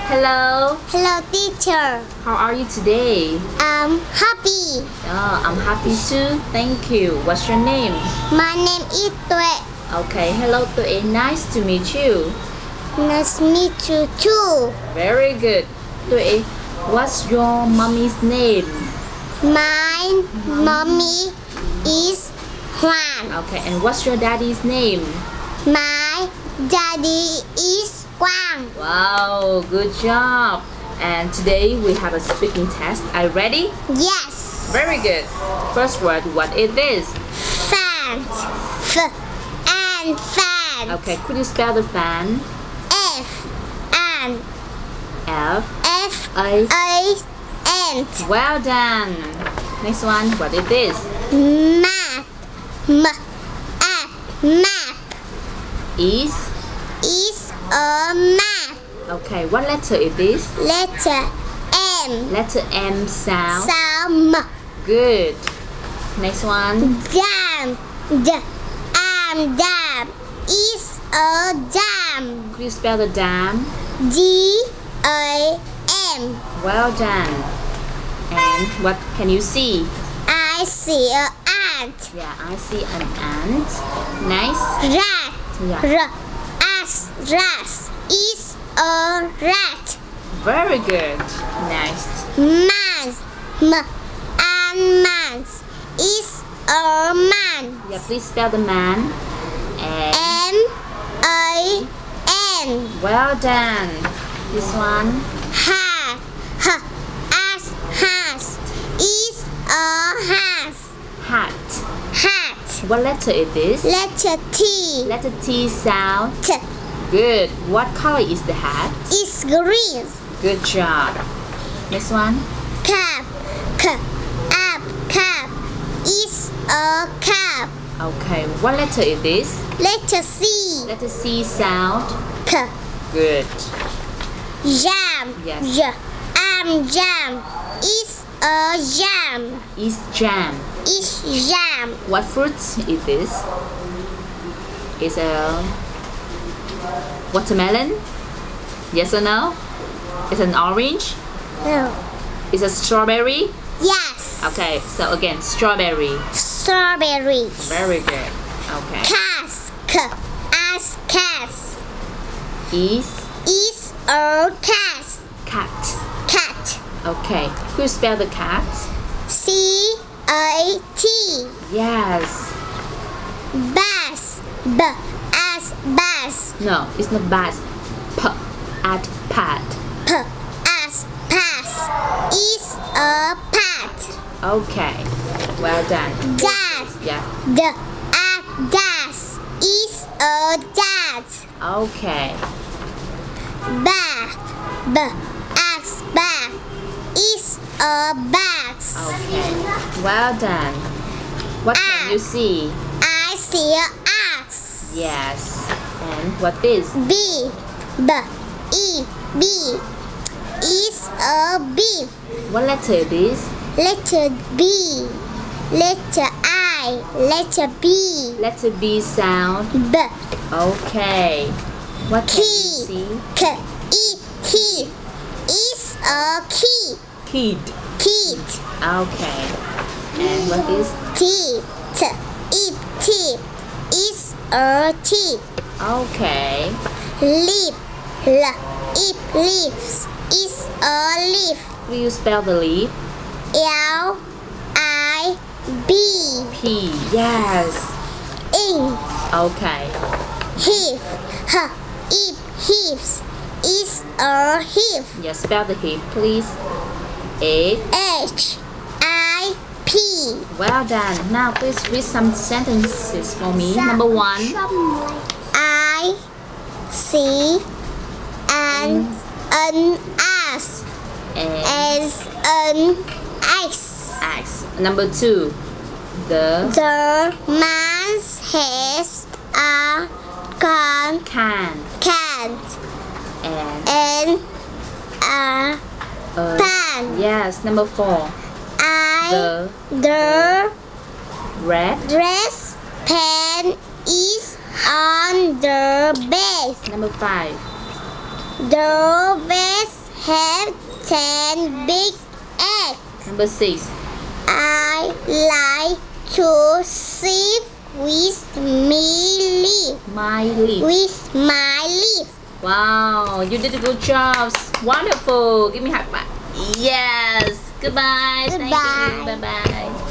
Hello. Hello, teacher. How are you today? I'm happy. Oh, I'm happy too. Thank you. What's your name? My name is Tuệ. Okay, hello Tuệ. Nice to meet you. Nice to meet you too. Very good. Tuệ, what's your mommy's name? My mommy is Hoàng. Okay, and what's your daddy's name? My daddy is Quang. Wow, good job. And today we have a speaking test. Are you ready? Yes. Very good. First word, what is this? Fan. F and fan. Okay, could you spell the fan? F and F F A. A N. Well done. Next one, what is this? Map. Map. Is. Is a map. Okay, what letter is this? Letter M. Letter M sound. Sound. Good. Next one. Dam. Dam. Is a dam. Could you spell the dam? D-A-M. Well done. And what can you see? I see an ant. Yeah, I see an ant. Nice. Rat. Yeah. Rat. Is a rat. Very good. Nice. Man. Man. Is a man. Yeah, please spell the man. And M-A-N. well done. This one. Has. Is a Hat. hat. What letter is this? Letter T. Letter T sound. T. Good. What color is the hat? Is green. Good job. Next one. Cap. Cap. Is a cap. Okay. What letter is this? Letter C. Letter C sound. K. Good. Jam. Yes. Jam. Is a jam. Is jam. Is jam. What fruit is this? Is a watermelon? Yes or no? Is an orange? No. Is a strawberry? Yes. Okay, so again, strawberry. Strawberry. Very good. Okay. Cask. Cask. Is a cat. cat. Cat. Okay. Could you spell the cat? C-A-T. Yes. Bass. Bass. No, it's not bass. P at pad. Pass. Is a pat. Okay. Well done. Dad. Yeah. Das. Is a dad. Okay. Bag. Is a bag. Okay. Well done. What can you see? I see a axe. Yes. And what is? B. Is a bee. What letter is this? Letter B. Letter I. Letter B. Letter B sound. B. Okay. What can you see? Key. Is a key. Kid. Kid. Okay. And what is? Teeth. Is a teeth. Okay. Leaf. Leaves. Is a leaf. Will you spell the leaf? L-I-B. P. Yes. Ink. Okay. Heaps. Is a heap. Yeah, spell the heap, please. A. H-I-P. Well done. Now please read some sentences for me. Number 1. I see an ass. And As an axe. X. Number 2. The man has a can and and a pan. yes. Number 4. The Red. dress pen is on the bed. Number 5. The vest have 10 big eggs. Number 6. I like to sleep with My leaf. with my leaf. Wow, you did a good job. Wonderful. Give me a high five. Yes. Goodbye. Thank you. Goodbye. Bye bye.